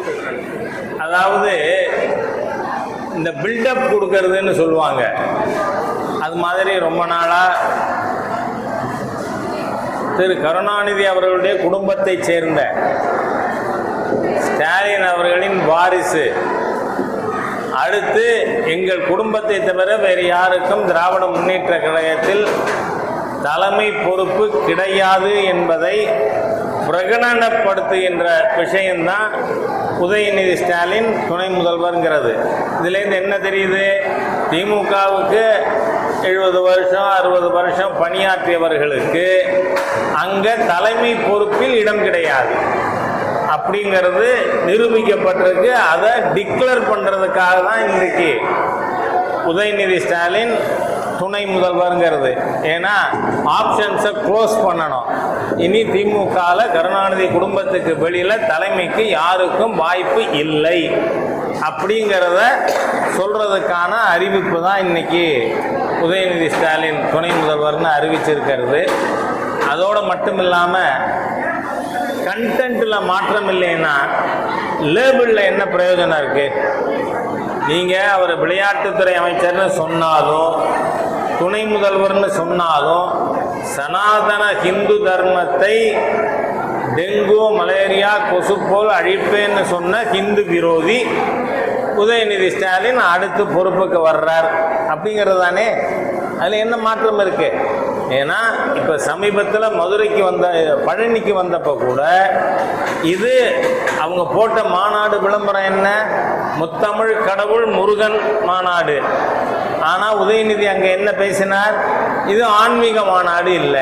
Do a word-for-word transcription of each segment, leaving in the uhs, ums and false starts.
அதாவது இந்த பில்டப் கொடுக்கறதுன்னு சொல்லுவாங்க. அது மாதிரி ரொம்ப நாளாக திரு கருணாநிதி அவர்களுடைய குடும்பத்தை சேர்ந்த ஸ்டாலின் அவர்களின் வாரிசு அடுத்து எங்கள் குடும்பத்தை தவிர வேறு யாருக்கும் திராவிட முன்னேற்ற கழகத்தில் தலைமை பொறுப்பு கிடையாது என்பதை பிரகடனப்படுத்துகின்ற விஷயம்தான் உதயநிதி ஸ்டாலின் துணை முதல்வர்ங்கிறது. இதுலேருந்து என்ன தெரியுது? திமுகவுக்கு எழுபது வருஷம் அறுபது வருஷம் பணியாற்றியவர்களுக்கு அங்கே தலைமை பொறுப்பில் இடம் கிடையாது அப்படிங்கிறது நிரூபிக்கப்பட்டிருக்கு. அதை டிக்ளேர் பண்ணுறதுக்காக தான் இன்றைக்கு உதயநிதி ஸ்டாலின் துணை முதல்வருங்கிறது. ஏன்னா ஆப்ஷன்ஸை க்ளோஸ் பண்ணணும். இனி திமுகவில் கருணாநிதி குடும்பத்துக்கு வெளியில் தலைமைக்கு யாருக்கும் வாய்ப்பு இல்லை அப்படிங்கிறத சொல்கிறதுக்கான அறிவிப்பு தான் இன்றைக்கி உதயநிதி ஸ்டாலின் துணை முதல்வர்னு அறிவிச்சிருக்கிறது. அதோடு மட்டும் இல்லாமல் கண்டென்ட்டில் மாற்றம் இல்லைன்னா லேபிளில் என்ன பிரயோஜனம் இருக்குது? நீங்கள் அவர் விளையாட்டுத்துறை அமைச்சர்னு சொன்னாலும் துணை முதல்வர்னு சொன்னாலும் சனாதன ஹிந்து தர்மத்தை டெங்கு மலேரியா கொசு போல் அழிப்பேன்னு சொன்ன ஹிந்து விரோதி உதயநிதி ஸ்டாலின் அடுத்து பொறுப்புக்கு வர்றார் அப்படிங்கிறது தானே. அதில் என்ன மாற்றம் இருக்கு? ஏன்னா இப்போ சமீபத்தில் மதுரைக்கு வந்த பழனிக்கு வந்தப்போ கூட இது அவங்க போட்ட மாநாடு விளம்பரம் என்ன? முத்தமிழ் கடவுள் முருகன் மாநாடு. ஆனால் உதயநிதி அங்கே என்ன பேசினார்? இது ஆன்மீக மாநாடு இல்லை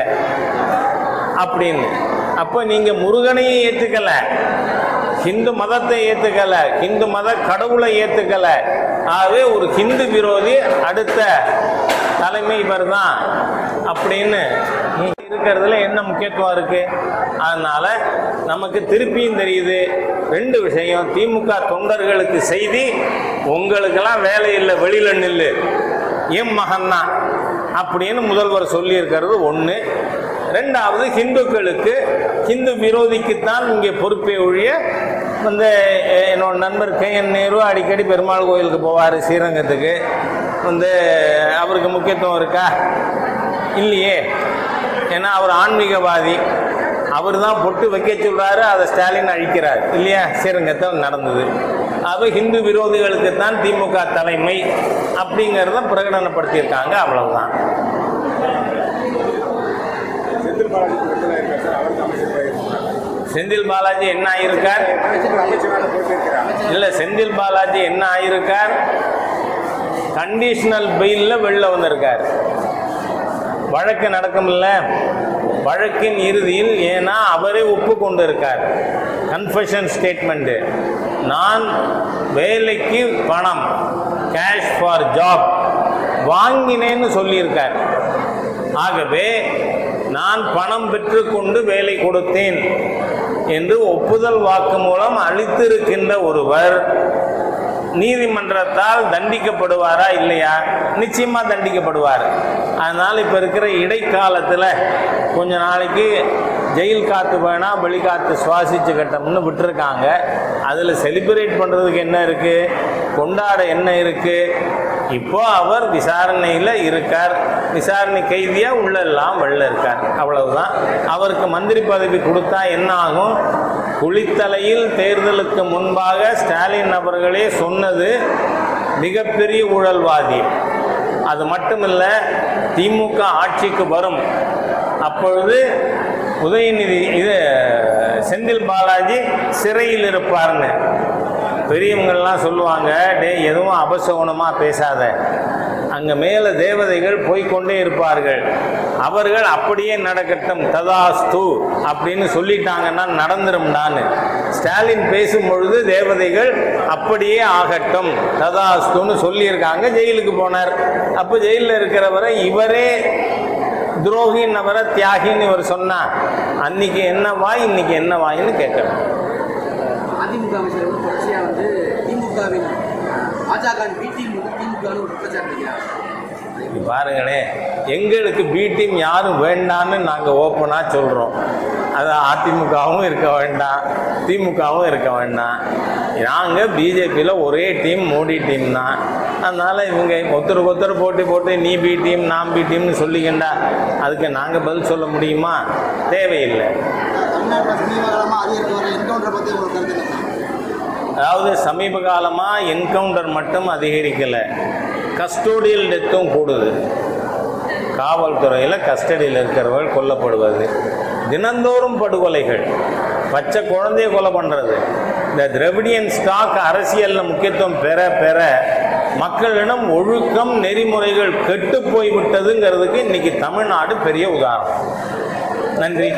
அப்படின்னு. அப்போ நீங்கள் முருகனையும் ஏற்றுக்கல, ஹிந்து மதத்தை ஏற்றுக்கல, ஹிந்து மத கடவுளை ஏற்றுக்கல. ஆகவே ஒரு ஹிந்து விரோதி அடுத்த தலைமை இவர் தான் அப்படின்னு இருக்கிறதுல என்ன முக்கியத்துவம் இருக்கு? அதனால நமக்கு திருப்பியும் தெரியுது ரெண்டு விஷயம். திமுக தொண்டர்களுக்கு செய்தி, உங்களுக்கெல்லாம் வேலை இல்லை, வெளியில நில்லு, என் மகன்தான் அப்படின்னு முதல்வர் சொல்லியிருக்கிறது ஒன்று. ரெண்டாவது, ஹிந்துக்களுக்கு ஹிந்து விரோதிக்குத்தான் இங்கே பொறுப்பை ஒழிய வந்து என்னோட நண்பர் கே என் நேரு அடிக்கடி பெருமாள் கோயிலுக்கு போவார் ஸ்ரீரங்கத்துக்கு. வந்து அவருக்கு முக்கியத்துவம் இருக்கா? இல்லையே. ஏன்னா அவர் ஆன்மீகவாதி. அவர் தான் பொட்டு வைக்க சொல்கிறாரு, அதை ஸ்டாலின் அழிக்கிறார் இல்லையா? ஸ்ரீரங்கத்தை நடந்தது. அது ஹிந்து விரோதிகளுக்கு தான் திமுக தலைமை அப்படிங்கிறத பிரகடனப்படுத்தியிருக்காங்க. அவ்வளவுதான். செந்தில் பாலாஜி என்ன ஆயிருக்கார்? இல்லை, செந்தில் பாலாஜி என்ன ஆயிருக்கார்? கண்டிஷனல் பெயிலில் வெளில வந்திருக்கார். வழக்கு நடக்கும்ல, வழக்கின் இறுதியில் ஏன்னா அவரே ஒப்புக்கொண்டு இருக்கார். கன்ஃபெஷன் ஸ்டேட்மெண்ட்டு, நான் வேலைக்கு பணம் கேஷ் ஃபார் ஜாப் வாங்கினேன்னு சொல்லியிருக்கார். ஆகவே நான் பணம் பெற்றுக்கொண்டு வேலை கொடுத்தேன் என்று ஒப்புதல் வாக்கு மூலம் அளித்திருக்கின்ற ஒருவர் நீதிமன்றத்தால் தண்டிக்கப்படுவாரா இல்லையா? நிச்சயமா தண்டிக்கப்படுவார். அதனால் இப்போ இருக்கிற இடைக்காலத்தில் கொஞ்ச நாளைக்கு ஜெயில் காற்று வேணா வெளிக்காற்று சுவாசிச்சு கட்டம்னு விட்டுருக்காங்க. அதில் செலிப்ரேட் பண்ணுறதுக்கு என்ன இருக்குது? கொண்டாட என்ன இருக்குது? இப்போ அவர் விசாரணையில் இருக்கார். விசாரணை கைதியாக உள்ளெல்லாம் வெளில இருக்கார். அவ்வளவுதான். அவருக்கு மந்திரி பதவி கொடுத்தா என்ன ஆகும்? குளித்தலையில் தேர்தலுக்கு முன்பாக ஸ்டாலின் அவர்களே சொன்னது மிகப்பெரிய ஊழல்வாதி. அது மட்டுமில்லை, திமுக ஆட்சிக்கு வரும் அப்பொழுது உதயநிதி இது செந்தில் பாலாஜி சிறையில் இருப்பார்னு பெரியவங்கள்லாம் சொல்லுவாங்க. டே, எதுவும் அபசகுணமாக பேசாத, அங்கே மேலே தேவதைகள் போய்கொண்டே இருப்பார்கள், அவர்கள் அப்படியே நடக்கட்டும், ததாஸ்து அப்படின்னு சொல்லிட்டாங்கன்னா நடந்துரும்டான்னு. ஸ்டாலின் பேசும் பொழுது தேவதைகள் அப்படியே ஆகட்டும் ததாஸ்துன்னு சொல்லியிருக்காங்க. ஜெயிலுக்கு போனார். அப்போ ஜெயிலில் இருக்கிறவரை இவரே துரோகின்னு அவரை தியாகின்னு இவர் சொன்னா அன்னைக்கு என்ன வாய், இன்னைக்கு என்ன வாயின்னு கேட்கணும். அதிமுக அமைச்சர் வந்து தொடர்ச்சியாக வந்து திமுகவின் பாஜக பி டீம் வந்து திமுக ஒரு குற்றச்சாட்டு வைக்கிறாங்க. பாருங்களேன், எங்களுக்கு பி டீம் யாரும் வேண்டான்னு நாங்கள் ஓப்பனாக சொல்கிறோம். அது அதிமுகவும் இருக்க வேண்டாம், திமுகவும் இருக்க வேண்டாம். நாங்கள் பிஜேபியில் ஒரே டீம், மோடி டீம் தான். அதனால் இவங்க ஒருத்தருக்கு ஒருத்தர் போட்டி போட்டு நீ பி டீம் நான் பி டீம்னு சொல்லிக்கண்டா அதுக்கு நாங்கள் பதில் சொல்ல முடியுமா? தேவையில்லை. அதாவது சமீப காலமாக என்கவுண்டர் மட்டும் அதிகரிக்கலை, கஸ்டோடியல் டெத்தும் கூடுது. காவல்துறையில் கஸ்டடியில் இருக்கிறவர்கள் கொல்லப்படுவது, தினந்தோறும் படுகொலைகள், பச்சை குழந்தைய கொலை பண்ணுறது. இந்த திராவிடியன் ஸ்டாக் அரசியலில் முக்கியத்துவம் பெற பெற மக்களிடம் ஒழுக்கம் நெறிமுறைகள் கெட்டு போய்விட்டதுங்கிறதுக்கு இன்னைக்கு தமிழ்நாடு பெரிய உதாரணம். நன்றி.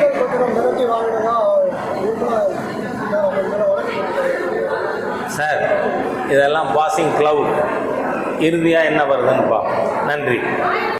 சார், இதெல்லாம் பாசிங் கிளவுட், இறுதியாக என்ன வருதுன்னு பார்ப்போம். நன்றி.